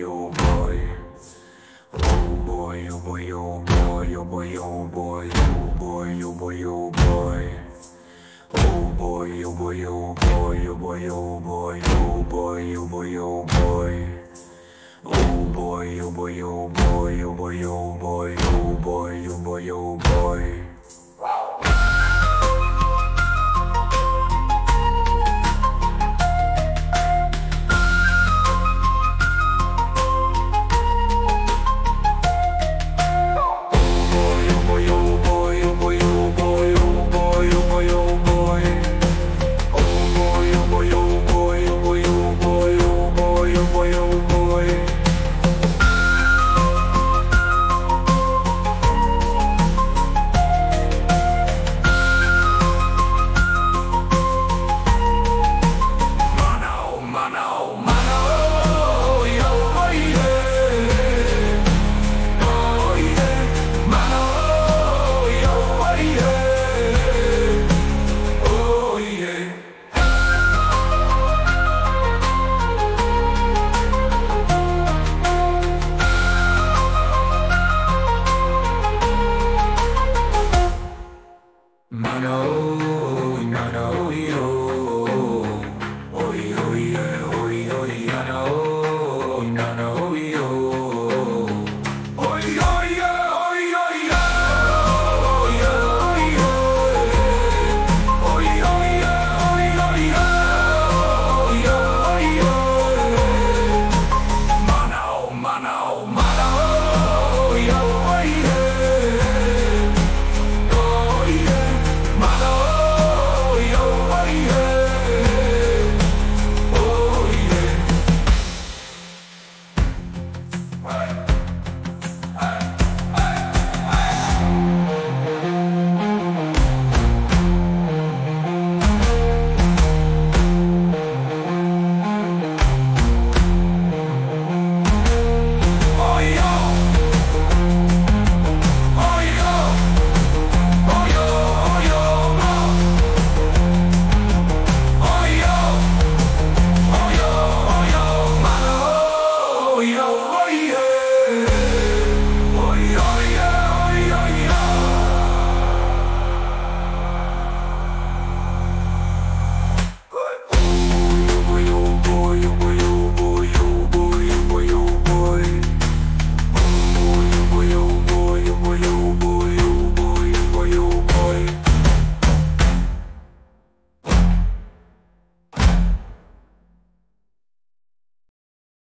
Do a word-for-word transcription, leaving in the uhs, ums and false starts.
oh boy. Oh boy, oh boy, oh boy, oh boy, oh boy, oh boy, oh boy, oh boy. Oh boy, oh boy, oh boy, oh boy, oh boy, oh boy, oh boy, oh boy. Oh boy, oh boy, oh boy, oh boy, oh boy, oh boy, oh boy, oh boy. Mano.